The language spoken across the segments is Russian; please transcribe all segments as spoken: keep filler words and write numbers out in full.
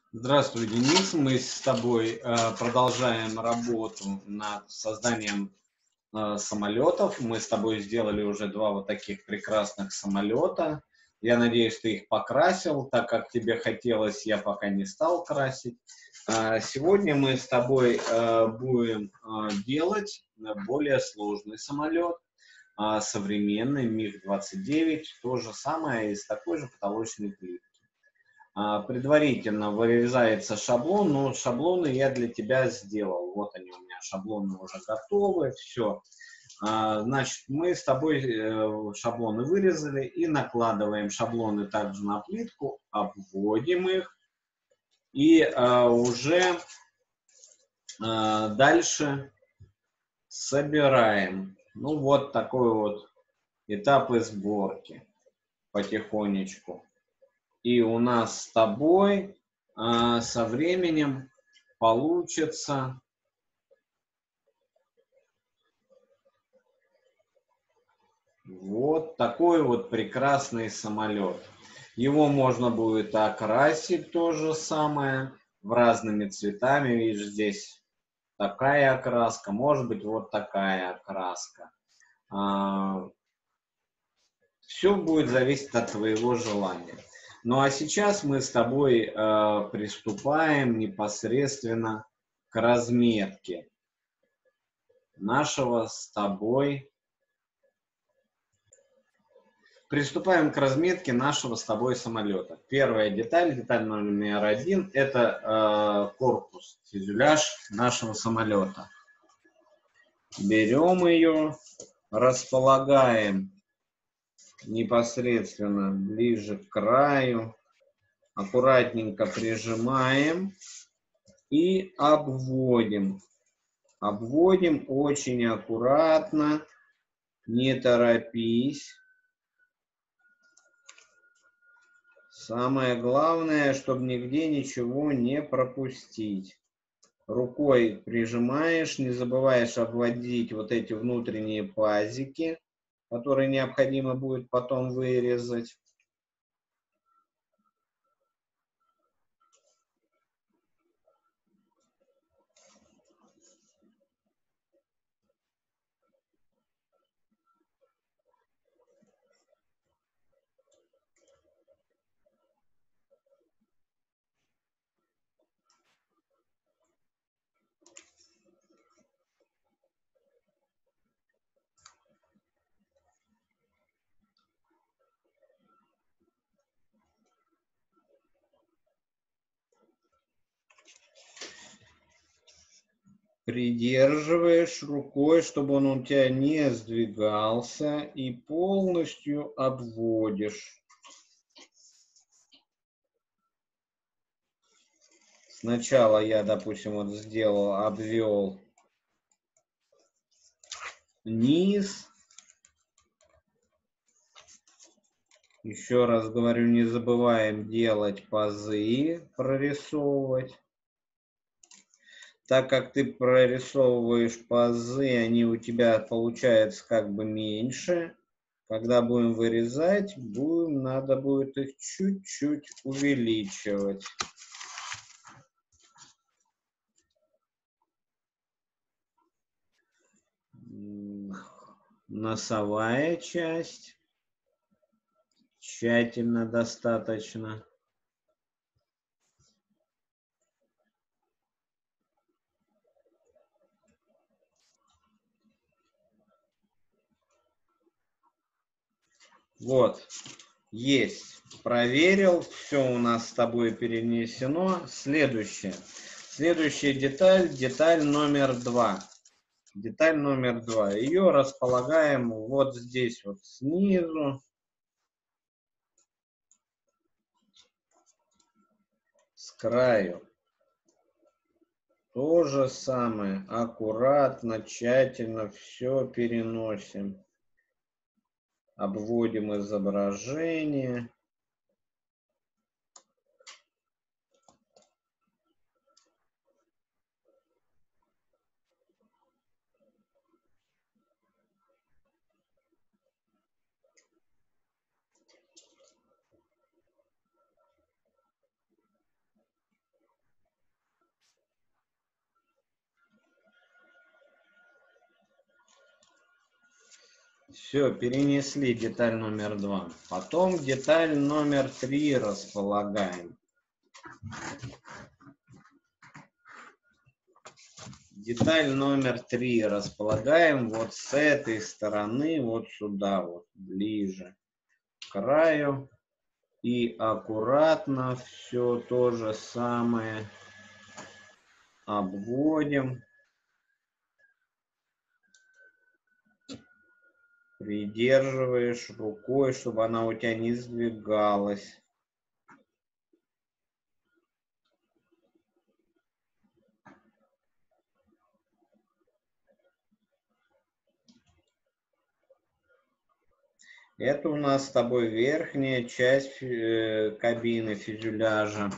Здравствуй, Денис. Мы с тобой э, продолжаем работу над созданием э, самолетов. Мы с тобой сделали уже два вот таких прекрасных самолета. Я надеюсь, ты их покрасил, так как тебе хотелось, я пока не стал красить. А сегодня мы с тобой э, будем э, делать более сложный самолет, э, современный миг двадцать девять, то же самое из такой же потолочной плитки. А, Предварительно вырезается шаблон, но шаблоны я для тебя сделал. Вот они у меня, шаблоны уже готовы, все. Значит, мы с тобой э, шаблоны вырезали и накладываем шаблоны также на плитку, обводим их и э, уже э, дальше собираем. Ну, вот такой вот этап сборки потихонечку. И у нас с тобой а, со временем получится вот такой вот прекрасный самолет. Его можно будет окрасить то же самое в разными цветами. Видишь, здесь такая окраска, может быть вот такая окраска. А, все будет зависеть от твоего желания. Ну а сейчас мы с тобой э, приступаем непосредственно к разметке нашего с тобой. Приступаем к разметке нашего с тобой самолета. Первая деталь, деталь номер один, это э, корпус, фюзеляж нашего самолета. Берем ее, располагаем непосредственно ближе к краю. Аккуратненько прижимаем и обводим. Обводим очень аккуратно, не торопись. Самое главное, чтобы нигде ничего не пропустить. Рукой прижимаешь, не забываешь обводить вот эти внутренние пазики, которые необходимо будет потом вырезать. Придерживаешь рукой, чтобы он у тебя не сдвигался, и полностью обводишь. Сначала я, допустим, вот сделал, обвел низ. Еще раз говорю, не забываем делать пазы, прорисовывать. Так как ты прорисовываешь пазы, они у тебя получаются как бы меньше. Когда будем вырезать, будем, надо будет их чуть-чуть увеличивать. Носовая часть. Тщательно достаточно. Вот, есть. Проверил, все у нас с тобой перенесено. Следующее. Следующая деталь, деталь номер два. Деталь номер два. Ее располагаем вот здесь вот снизу. С краю. То же самое. Аккуратно, тщательно все переносим. Обводим изображение. Все, перенесли деталь номер два. Потом деталь номер три располагаем. Деталь номер три располагаем вот с этой стороны, вот сюда, вот ближе к краю. И аккуратно все то же самое обводим. Придерживаешь рукой, чтобы она у тебя не сдвигалась. Это у нас с тобой верхняя часть э, кабины фюзеляжа.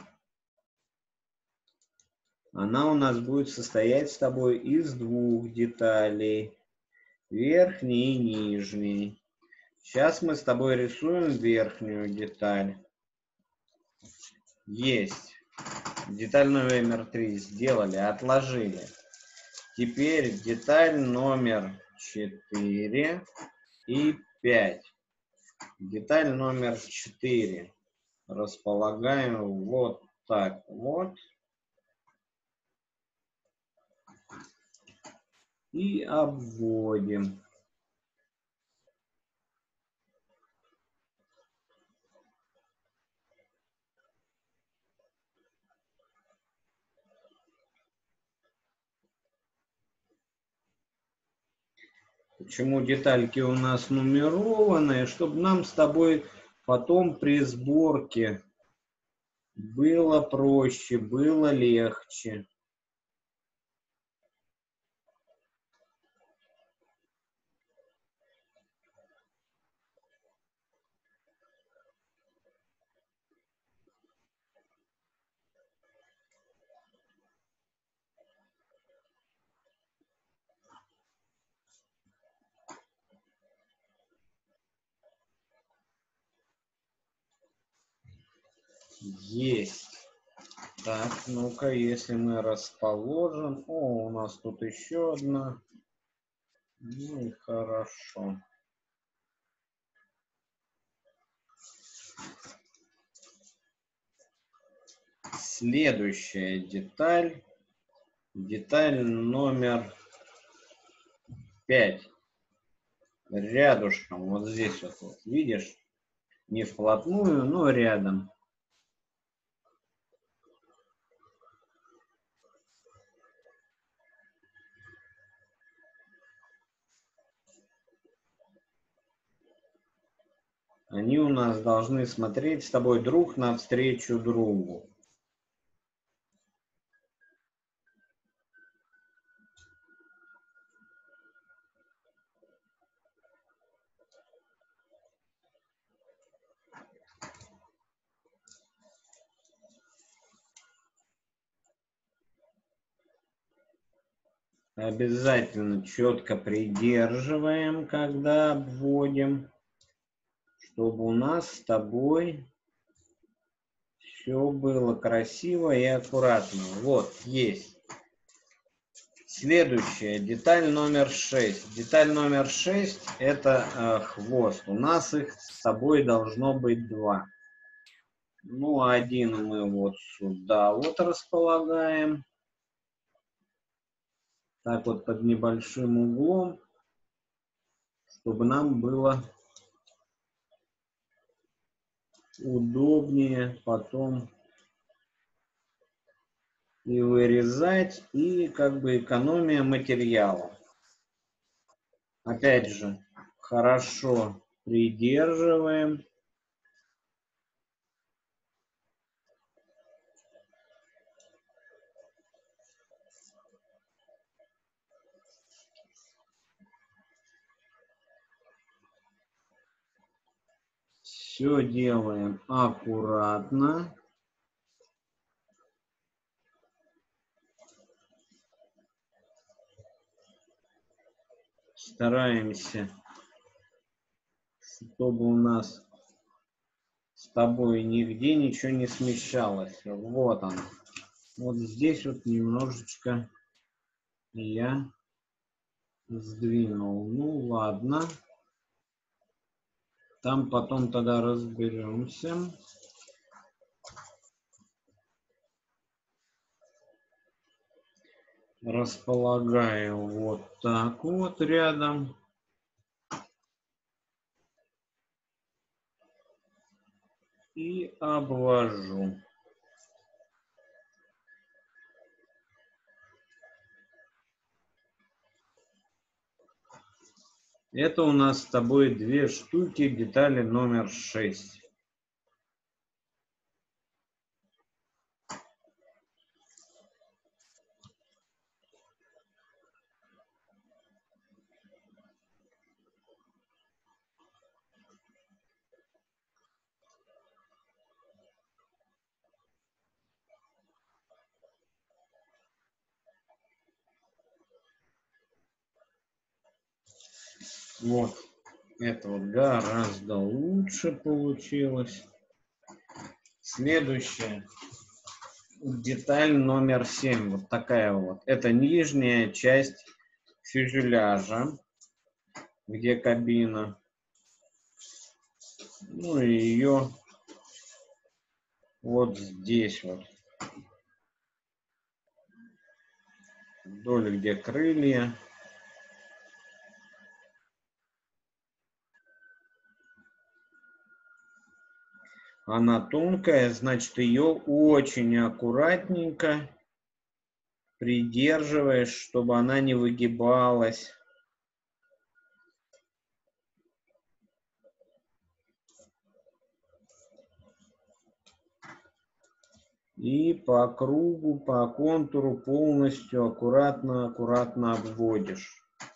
Она у нас будет состоять с тобой из двух деталей. Верхней и нижней. Сейчас мы с тобой рисуем верхнюю деталь. Есть. Деталь номер три сделали, отложили. Теперь деталь номер четыре и пять. Деталь номер четыре располагаем вот так вот. И обводим. Почему детальки у нас нумерованные? Чтобы нам с тобой потом при сборке было проще, было легче. Есть. Так, ну-ка, если мы расположим... О, у нас тут еще одна. Ну и хорошо. Следующая деталь. Деталь номер пять. Рядышком, вот здесь вот, вот, видишь? Не вплотную, но рядом. Они у нас должны смотреть с тобой друг навстречу другу. Обязательно четко придерживаем, когда обводим, чтобы у нас с тобой все было красиво и аккуратно. Вот, есть. Следующая, деталь номер шесть. Деталь номер шесть это э, хвост. У нас их с тобой должно быть два. Ну, один мы вот сюда вот располагаем. Так вот под небольшим углом, чтобы нам было удобнее потом и вырезать, и как бы экономия материала. Опять же, хорошо придерживаем. Все делаем аккуратно. Стараемся, чтобы у нас с тобой нигде ничего не смещалось. Вот он. Вот здесь вот немножечко я сдвинул. Ну ладно. Там потом тогда разберемся. Располагаю вот так вот рядом. И обвожу. Это у нас с тобой две штуки детали номер шесть. Вот. Это вот гораздо лучше получилось. Следующая деталь номер семь. Вот такая вот. Это нижняя часть фюзеляжа, где кабина. Ну и ее вот здесь вот. Вдоль, где крылья. Она тонкая, значит, ее очень аккуратненько придерживаешь, чтобы она не выгибалась. И по кругу, по контуру полностью аккуратно-аккуратно обводишь.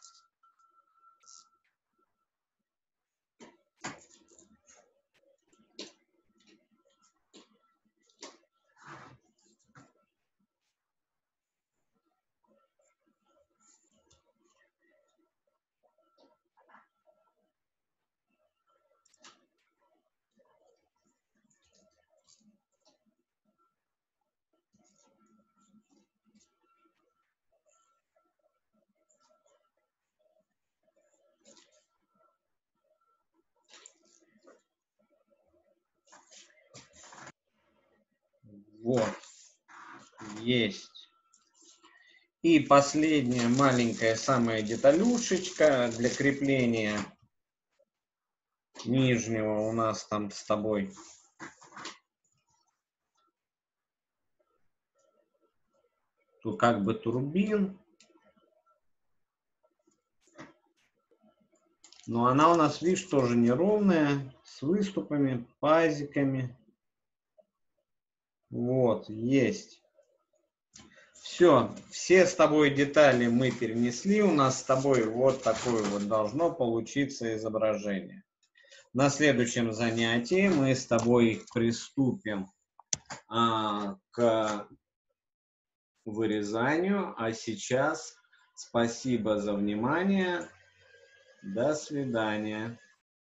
Вот. Есть. И последняя маленькая самая деталюшечка для крепления нижнего у нас там с тобой. Тут как бы турбин. Но она у нас, видишь, тоже неровная, с выступами, пазиками. Вот, есть. Все, все с тобой детали мы перенесли. У нас с тобой вот такое вот должно получиться изображение. На следующем занятии мы с тобой приступим а, к вырезанию. А сейчас спасибо за внимание. До свидания.